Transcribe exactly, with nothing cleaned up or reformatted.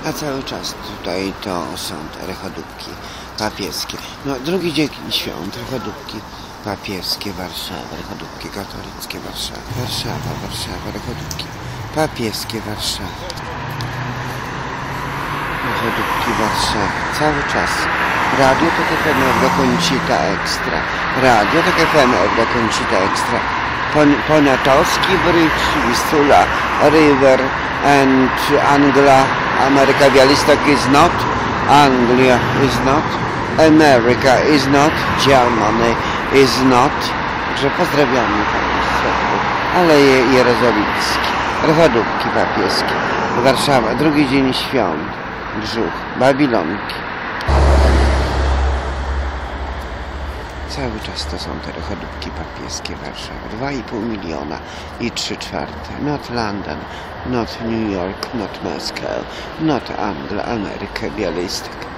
A cały czas tutaj to są te rechodówki papieskie. No, drugi dzień świąt, rechodówki papieskie, Warszawa, rechodówki katolickie, Warszawa, Warszawa, Warszawa, rechodówki papieskie, Warszawa, rechodówki Warszawa, cały czas. Radio to T F M Orda Concita Extra, radio to T F M Orda Concita Extra, Pon Poniatowski Bridge, Vistula River and Anglia, America, Białystok is not, Anglia is not, America is not, Germany is not. Także pozdrawiamy Państwa. Aleje Jerozolimskie, rechodówki papieskie, Warszawa, drugi dzień świąt, brzuch, Babilonki. Cały czas to są te rechodówki papieskie, Warszawa, dwa i pół miliona i trzy czwarte. Not London, not New York, not Moscow, not Anglia, Ameryka, Białystok.